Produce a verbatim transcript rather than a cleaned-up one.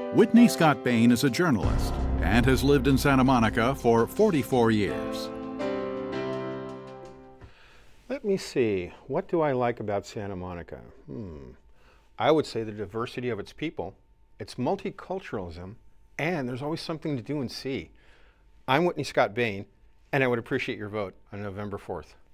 Whitney Scott Bain is a journalist and has lived in Santa Monica for forty-four years. Let me see, what do I like about Santa Monica? Hmm. I would say the diversity of its people, its multiculturalism, and there's always something to do and see. I'm Whitney Scott Bain, and I would appreciate your vote on November fourth.